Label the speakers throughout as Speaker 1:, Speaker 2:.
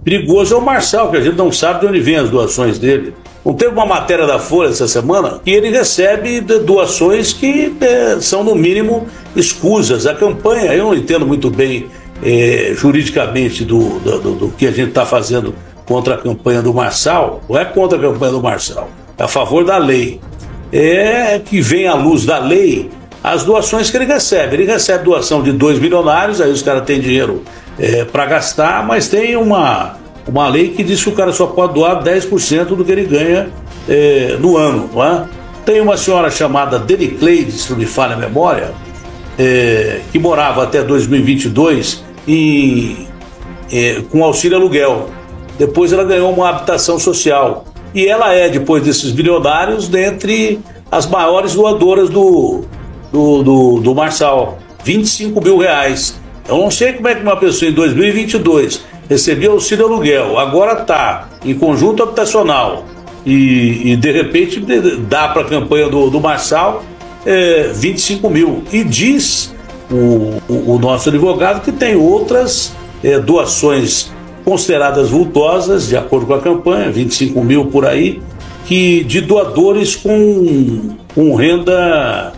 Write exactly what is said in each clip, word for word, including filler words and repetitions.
Speaker 1: perigoso é o Marçal, que a gente não sabe de onde vem as doações dele. Não teve uma matéria da Folha essa semana que ele recebe doações que é, são, no mínimo, escusas. A campanha, eu não entendo muito bem é, juridicamente do, do, do, do que a gente está fazendo contra a campanha do Marçal. Não é contra a campanha do Marçal, é a favor da lei. É que vem à luz da lei as doações que ele recebe. Ele recebe doação de dois milionários, aí os caras têm dinheiro é, para gastar, mas tem uma... uma lei que diz que o cara só pode doar dez por cento do que ele ganha é, no ano, não é? Tem uma senhora chamada Delicleide, se não me falha a memória, é, que morava até dois mil e vinte e dois em, é, com auxílio aluguel. Depois ela ganhou uma habitação social. E ela é, depois desses bilionários, dentre as maiores doadoras do, do, do, do Marçal. vinte e cinco mil reais. Eu não sei como é que uma pessoa em dois mil e vinte e dois recebia auxílio aluguel, agora está em conjunto habitacional e, e de repente dá para a campanha do, do Marçal é, vinte e cinco mil. E diz o, o, o nosso advogado que tem outras é, doações consideradas vultosas, de acordo com a campanha, vinte e cinco mil por aí, que de doadores com, com renda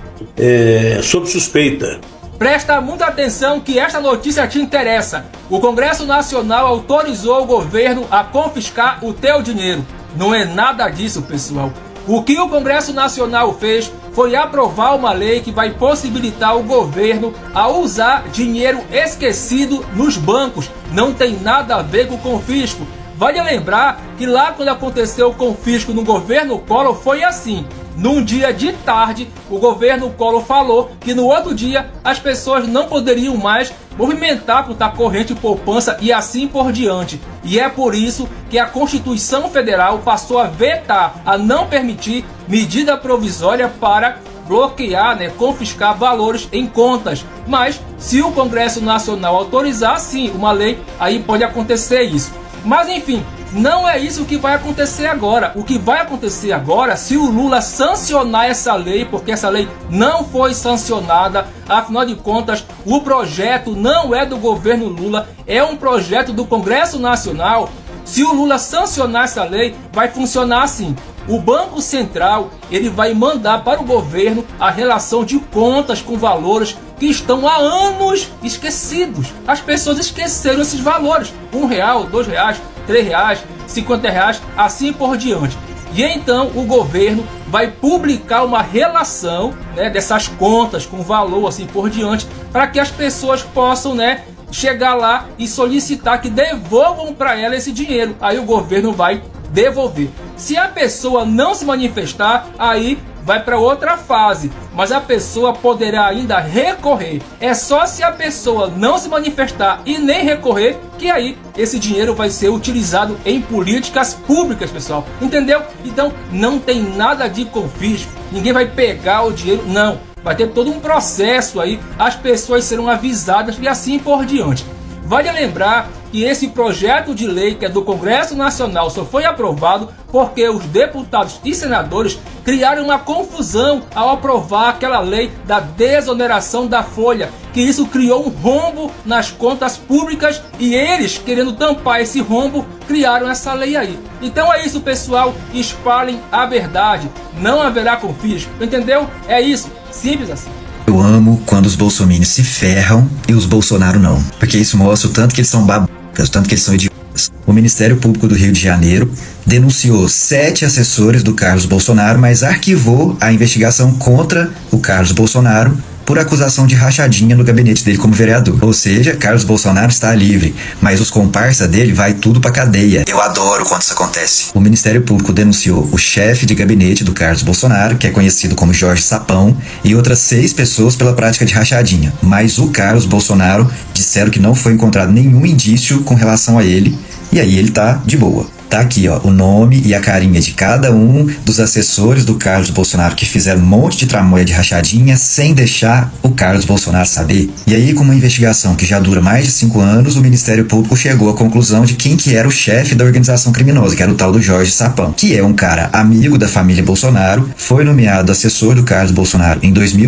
Speaker 1: é, sob suspeita.
Speaker 2: Presta muita atenção que esta notícia te interessa. O Congresso Nacional autorizou o governo a confiscar o teu dinheiro. Não é nada disso, pessoal. O que o Congresso Nacional fez foi aprovar uma lei que vai possibilitar o governo a usar dinheiro esquecido nos bancos. Não tem nada a ver com o confisco. Vale lembrar que lá quando aconteceu o confisco no governo Collor foi assim. Num dia de tarde, o governo Collor falou que no outro dia as pessoas não poderiam mais movimentar conta corrente e poupança e assim por diante. E é por isso que a Constituição Federal passou a vetar, a não permitir medida provisória para bloquear, né, confiscar valores em contas. Mas se o Congresso Nacional autorizar, sim, uma lei, aí pode acontecer isso. Mas enfim, não é isso que vai acontecer agora. O que vai acontecer agora, se o Lula sancionar essa lei, porque essa lei não foi sancionada, afinal de contas, o projeto não é do governo Lula, é um projeto do Congresso Nacional. Se o Lula sancionar essa lei, vai funcionar assim. O Banco Central ele vai mandar para o governo a relação de contas com valores que estão há anos esquecidos. As pessoas esqueceram esses valores. Um real, dois reais, três reais, cinquenta reais, assim por diante. E então o governo vai publicar uma relação, né, dessas contas com valor assim por diante, para que as pessoas possam, né, chegar lá e solicitar que devolvam para ela esse dinheiro. Aí o governo vai devolver. Se a pessoa não se manifestar, aí vai para outra fase, mas a pessoa poderá ainda recorrer. É só se a pessoa não se manifestar e nem recorrer que aí esse dinheiro vai ser utilizado em políticas públicas, pessoal. Entendeu? Então não tem nada de confisco. Ninguém vai pegar o dinheiro, não. Vai ter todo um processo aí, as pessoas serão avisadas e assim por diante. Vale lembrar que esse projeto de lei que é do Congresso Nacional só foi aprovado porque os deputados e senadores criaram uma confusão ao aprovar aquela lei da desoneração da folha, que isso criou um rombo nas contas públicas e eles, querendo tampar esse rombo, criaram essa lei aí. Então é isso, pessoal, espalhem a verdade, não haverá confisco, entendeu? É isso, simples assim.
Speaker 3: Eu amo quando os bolsominions se ferram e os Bolsonaro não, porque isso mostra o tanto que eles são babacas, o tanto que eles são idiotas. O Ministério Público do Rio de Janeiro denunciou sete assessores do Carlos Bolsonaro, mas arquivou a investigação contra o Carlos Bolsonaro por acusação de rachadinha no gabinete dele como vereador. Ou seja, Carlos Bolsonaro está livre, mas os comparsa dele vai tudo pra cadeia. Eu adoro quando isso acontece. O Ministério Público denunciou o chefe de gabinete do Carlos Bolsonaro, que é conhecido como Jorge Sapão, e outras seis pessoas pela prática de rachadinha. Mas o Carlos Bolsonaro disseram que não foi encontrado nenhum indício com relação a ele, e aí ele tá de boa. Tá aqui, ó, o nome e a carinha de cada um dos assessores do Carlos Bolsonaro que fizeram um monte de tramóia de rachadinha sem deixar o Carlos Bolsonaro saber. E aí, com uma investigação que já dura mais de cinco anos, o Ministério Público chegou à conclusão de quem que era o chefe da organização criminosa, que era o tal do Jorge Sapão, que é um cara amigo da família Bolsonaro, foi nomeado assessor do Carlos Bolsonaro em dois mil e um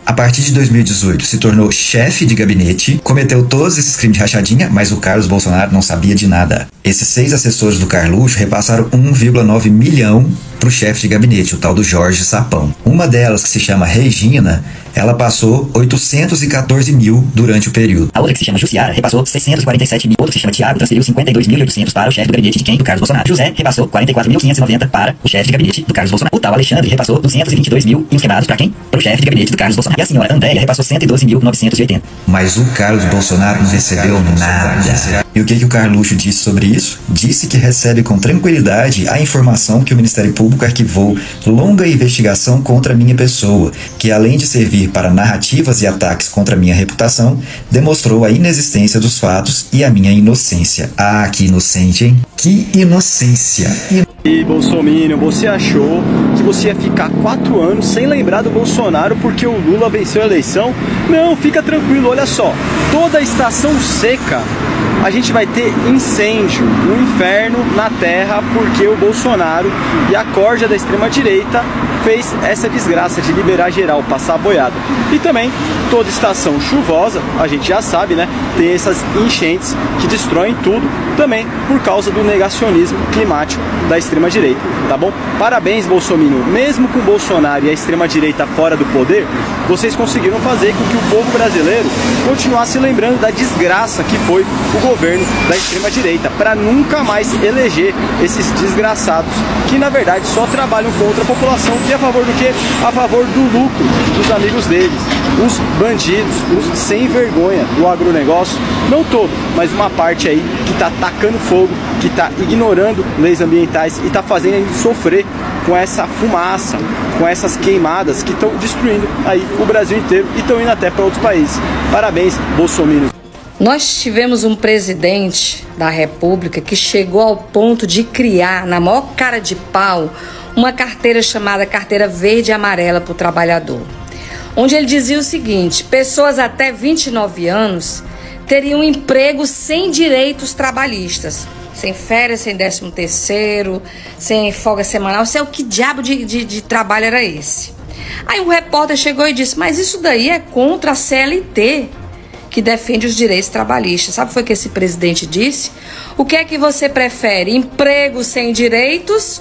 Speaker 3: A partir de dois mil e dezoito, se tornou chefe de gabinete, cometeu todos esses crimes de rachadinha, mas o Carlos Bolsonaro não sabia de nada. Esses seis assessores do Carluxo repassaram um vírgula nove milhão para o chefe de gabinete, o tal do Jorge Sapão. Uma delas, que se chama Regina, ela passou oitocentos e quatorze mil durante o período. A outra, que se chama Jussiara, repassou seiscentos e quarenta e sete mil. Outra, que se chama Tiago, transferiu cinquenta e dois mil e oitocentos para o chefe do gabinete de quem? Do Carlos Bolsonaro. José repassou quarenta e quatro mil quinhentos e noventa para o chefe de gabinete do Carlos Bolsonaro. O tal Alexandre repassou duzentos e vinte e dois mil esquemados para quem? Para o chefe de gabinete do Carlos Bolsonaro. E a senhora Andréia repassou cento e doze mil novecentos e oitenta. Mas o Carlos Bolsonaro não recebeu nada. E o que, que o Carluxo disse sobre isso? Disse que recebe com tranquilidade a informação que o Ministério Público arquivou longa investigação contra minha pessoa, que além de servir para narrativas e ataques contra minha reputação, demonstrou a inexistência dos fatos e a minha inocência. Ah, que inocente, hein? Que inocência!
Speaker 4: E Bolsominion, você achou que você ia ficar quatro anos sem lembrar do Bolsonaro porque o Lula venceu a eleição? Não, fica tranquilo, olha só, toda a estação seca a gente vai ter incêndio, um inferno na terra, porque o Bolsonaro e a corja da extrema-direita fez essa desgraça de liberar geral, passar a boiada. E também, toda estação chuvosa, a gente já sabe, né, tem essas enchentes que destroem tudo, também por causa do negacionismo climático da extrema-direita, tá bom? Parabéns, Bolsonaro. Mesmo com o Bolsonaro e a extrema-direita fora do poder, vocês conseguiram fazer com que o povo brasileiro continuasse lembrando da desgraça que foi o governo da extrema-direita, para nunca mais eleger esses desgraçados que, na verdade, só trabalham contra a população e a favor do quê? A favor do lucro dos amigos deles, os bandidos, os sem vergonha do agronegócio, não todo, mas uma parte aí que está tacando fogo, que está ignorando leis ambientais e está fazendo a gente sofrer com essa fumaça, com essas queimadas que estão destruindo aí o Brasil inteiro e estão indo até para outros países. Parabéns, Bolsonaro.
Speaker 5: Nós tivemos um presidente da República que chegou ao ponto de criar, na maior cara de pau, uma carteira chamada Carteira Verde e Amarela para o trabalhador, onde ele dizia o seguinte: pessoas até vinte e nove anos teriam emprego sem direitos trabalhistas, sem férias, sem décimo terceiro, sem folga semanal, sei o que diabo de, de, de trabalho era esse. Aí um repórter chegou e disse: mas isso daí é contra a C L T, que defende os direitos trabalhistas. Sabe o que foi que esse presidente disse? O que é que você prefere? Emprego sem direitos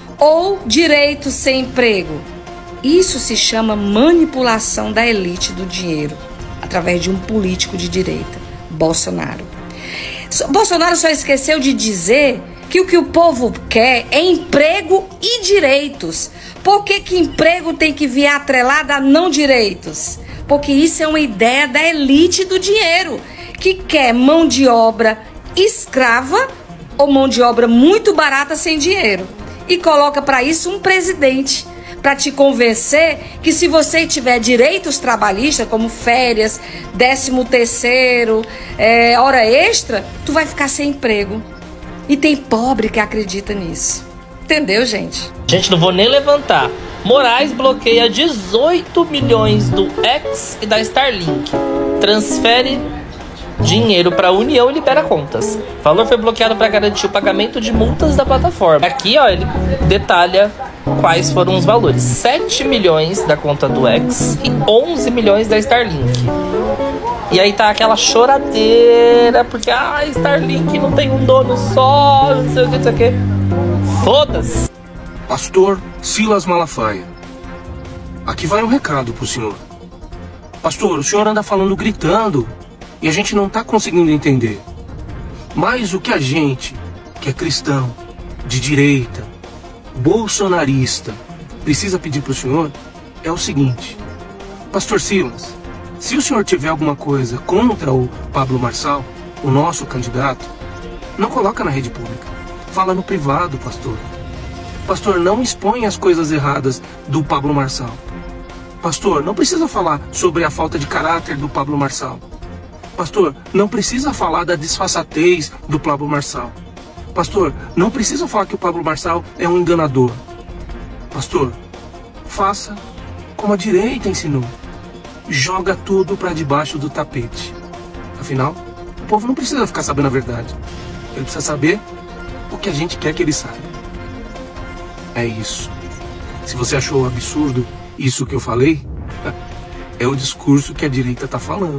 Speaker 5: ou direitos sem emprego? Isso se chama manipulação da elite do dinheiro, através de um político de direita, Bolsonaro. Bolsonaro só esqueceu de dizer que o que o povo quer é emprego e direitos. Por que que emprego tem que vir atrelado a não direitos? Porque isso é uma ideia da elite do dinheiro, que quer mão de obra escrava ou mão de obra muito barata sem dinheiro. E coloca para isso um presidente, para te convencer que se você tiver direitos trabalhistas, como férias, décimo terceiro, é, hora extra, tu vai ficar sem emprego. E tem pobre que acredita nisso. Entendeu, gente?
Speaker 6: Gente, não vou nem levantar. Moraes bloqueia dezoito milhões do X e da Starlink. Transfere dinheiro para a União e libera contas. O valor foi bloqueado para garantir o pagamento de multas da plataforma. Aqui, ó, ele detalha quais foram os valores. sete milhões da conta do X e onze milhões da Starlink. E aí tá aquela choradeira, porque ah, Starlink não tem um dono só, não sei o que, não sei o que. Foda-se.
Speaker 7: Pastor Silas Malafaia, aqui vai um recado pro senhor. Pastor, o senhor anda falando gritando e a gente não tá conseguindo entender. Mas o que a gente, que é cristão, de direita, bolsonarista, precisa pedir pro senhor é o seguinte: Pastor Silas, se o senhor tiver alguma coisa contra o Pablo Marçal, o nosso candidato, não coloca na rede pública. Fala no privado, pastor. Pastor, não expõe as coisas erradas do Pablo Marçal. Pastor, não precisa falar sobre a falta de caráter do Pablo Marçal. Pastor, não precisa falar da disfarçatez do Pablo Marçal. Pastor, não precisa falar que o Pablo Marçal é um enganador. Pastor, faça como a direita ensinou. Joga tudo para debaixo do tapete. Afinal, o povo não precisa ficar sabendo a verdade. Ele precisa saber o que a gente quer que ele saiba. É isso. Se você achou absurdo isso que eu falei, é o discurso que a direita tá falando.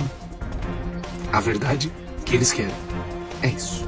Speaker 7: A verdade que eles querem. É isso.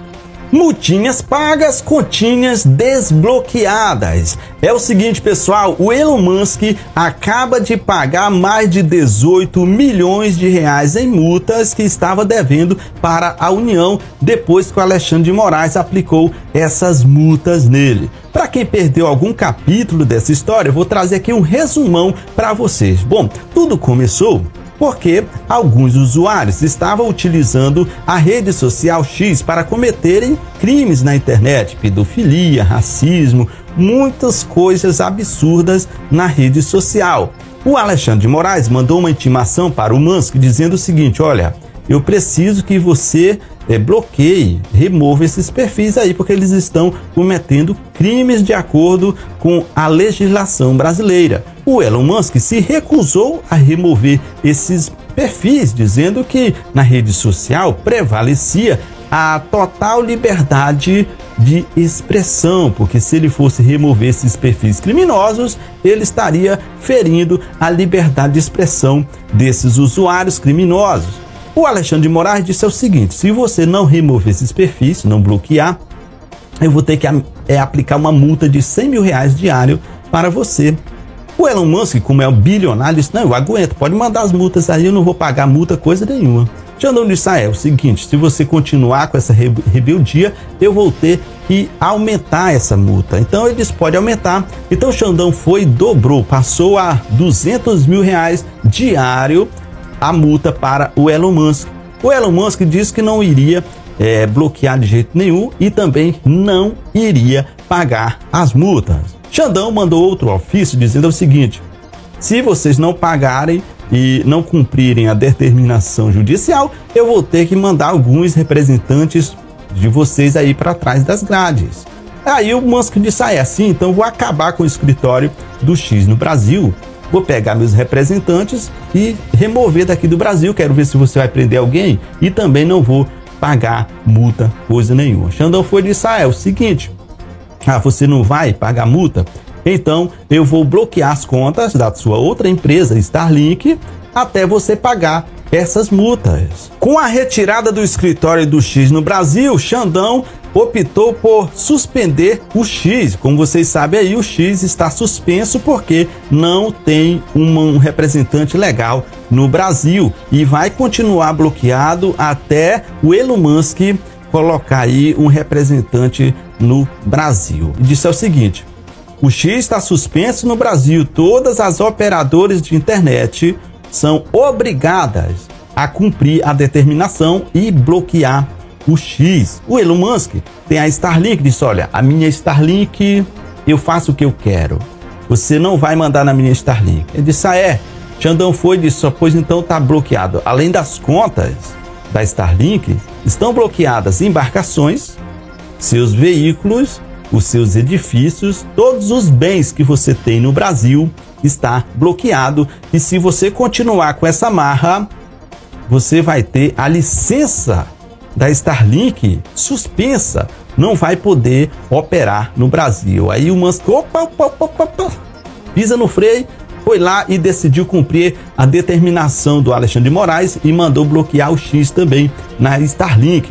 Speaker 8: Multinhas pagas, continhas desbloqueadas. É o seguinte, pessoal, o Elon Musk acaba de pagar mais de dezoito milhões de reais em multas que estava devendo para a União depois que o Alexandre de Moraes aplicou essas multas nele. Para quem perdeu algum capítulo dessa história, eu vou trazer aqui um resumão para vocês. Bom, tudo começou porque alguns usuários estavam utilizando a rede social X para cometerem crimes na internet, pedofilia, racismo, muitas coisas absurdas na rede social. O Alexandre de Moraes mandou uma intimação para o Musk dizendo o seguinte: olha, eu preciso que você é, bloqueie, remova esses perfis aí, porque eles estão cometendo crimes de acordo com a legislação brasileira. O Elon Musk se recusou a remover esses perfis, dizendo que na rede social prevalecia a total liberdade de expressão, porque se ele fosse remover esses perfis criminosos, ele estaria ferindo a liberdade de expressão desses usuários criminosos. O Alexandre de Moraes disse o seguinte: se você não remover esses perfis, não bloquear, eu vou ter que é, aplicar uma multa de cem mil reais diário para você. O Elon Musk, como é um bilionário, disse: não, eu aguento, pode mandar as multas aí, eu não vou pagar multa coisa nenhuma. Xandão disse: ah, é o seguinte, se você continuar com essa rebeldia, eu vou ter que aumentar essa multa. Então ele disse: pode aumentar. Então o Xandão foi e dobrou, passou a duzentos mil reais diário a multa para o Elon Musk. O Elon Musk disse que não iria é, bloquear de jeito nenhum e também não iria pagar as multas. Xandão mandou outro ofício dizendo o seguinte: se vocês não pagarem e não cumprirem a determinação judicial, eu vou ter que mandar alguns representantes de vocês aí para trás das grades. Aí o Musk disse: ah, é assim, então vou acabar com o escritório do X no Brasil, vou pegar meus representantes e remover daqui do Brasil, quero ver se você vai prender alguém e também não vou pagar multa, coisa nenhuma. Xandão foi e disse: ah, é o seguinte, ah, você não vai pagar multa? Então eu vou bloquear as contas da sua outra empresa, Starlink, até você pagar essas multas. Com a retirada do escritório do X no Brasil, Xandão optou por suspender o X. Como vocês sabem aí, o X está suspenso porque não tem um representante legal no Brasil e vai continuar bloqueado até o Elon Musk colocar aí um representante no Brasil. E disse o seguinte: o X está suspenso no Brasil. Todas as operadoras de internet são obrigadas a cumprir a determinação e bloquear o X. O Elon Musk tem a Starlink, disse: olha, a minha Starlink, eu faço o que eu quero. Você não vai mandar na minha Starlink. Ele disse: ah, é? Xandão foi e disse: pois então tá bloqueado. Além das contas da Starlink, estão bloqueadas embarcações, seus veículos, os seus edifícios, todos os bens que você tem no Brasil está bloqueado. E se você continuar com essa marra, você vai ter a licença da Starlink suspensa, não vai poder operar no Brasil. Aí o Musk, opa, opa, opa, opa, pisa no freio, foi lá e decidiu cumprir a determinação do Alexandre de Moraes e mandou bloquear o X também na Starlink.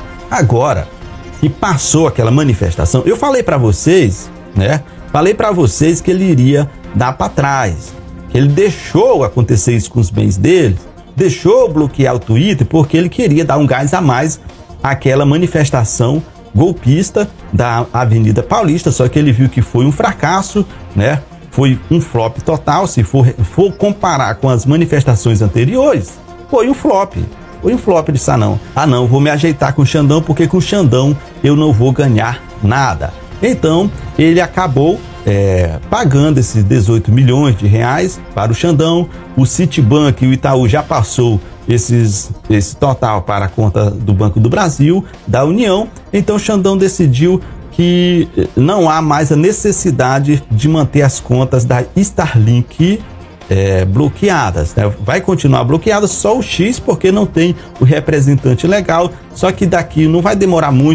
Speaker 8: Agora que passou aquela manifestação, eu falei para vocês, né? Falei para vocês que ele iria dar para trás, que ele deixou acontecer isso com os bens dele, deixou bloquear o Twitter porque ele queria dar um gás a mais àquela manifestação golpista da Avenida Paulista, só que ele viu que foi um fracasso, né? Foi um flop total. Se for, for comparar com as manifestações anteriores, foi um flop. Foi um flop. Ele disse: ah não, ah não, vou me ajeitar com o Xandão, porque com o Xandão eu não vou ganhar nada. Então ele acabou é, pagando esses dezoito milhões de reais para o Xandão. O Citibank e o Itaú já passou esses, esse total para a conta do Banco do Brasil, da União. Então o Xandão decidiu que não há mais a necessidade de manter as contas da Starlink é, bloqueadas, né? Vai continuar bloqueada só o X, porque não tem o representante legal. Só que daqui não vai demorar muito,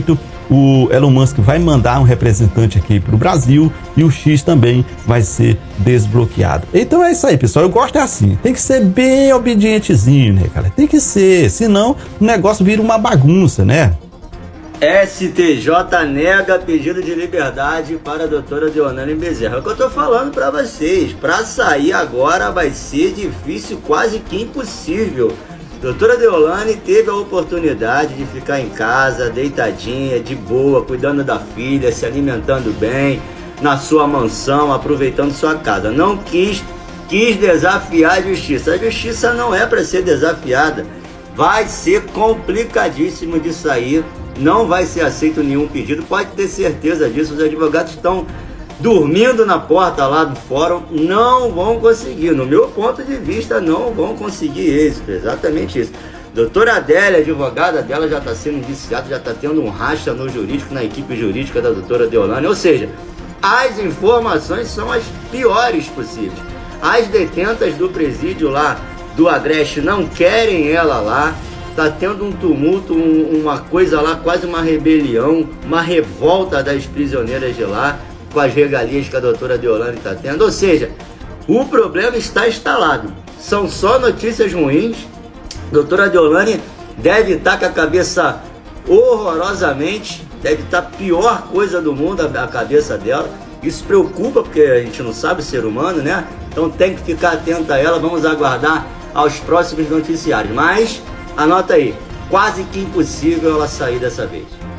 Speaker 8: o Elon Musk vai mandar um representante aqui para o Brasil e o X também vai ser desbloqueado. Então é isso aí, pessoal. Eu gosto é assim, tem que ser bem obedientezinho, né, cara? Tem que ser, senão o negócio vira uma bagunça, né?
Speaker 9: S T J nega pedido de liberdade para a doutora Deolane Bezerra. É o que eu tô falando para vocês. Para sair agora vai ser difícil, quase que impossível. Doutora Deolane teve a oportunidade de ficar em casa, deitadinha, de boa, cuidando da filha, se alimentando bem, na sua mansão, aproveitando sua casa. Não quis, quis desafiar a justiça. A justiça não é para ser desafiada. Vai ser complicadíssimo de sair. Não vai ser aceito nenhum pedido, pode ter certeza disso. Os advogados estão dormindo na porta lá do fórum, não vão conseguir, no meu ponto de vista, não vão conseguir êxito, exatamente isso. Doutora Adélia, advogada dela, já está sendo indiciada, já está tendo um racha no jurídico, na equipe jurídica da doutora Deolane, ou seja, as informações são as piores possíveis. As detentas do presídio lá do Agreste não querem ela lá. Tá tendo um tumulto, um, uma coisa lá, quase uma rebelião, uma revolta das prisioneiras de lá, com as regalias que a doutora Deolane está tendo. Ou seja, o problema está instalado. São só notícias ruins. Doutora Deolane deve estar com a cabeça horrorosamente, deve estar a pior coisa do mundo a cabeça dela. Isso preocupa, porque a gente não sabe ser humano, né? Então tem que ficar atento a ela. Vamos aguardar aos próximos noticiários. Mas anota aí, quase que impossível ela sair dessa vez.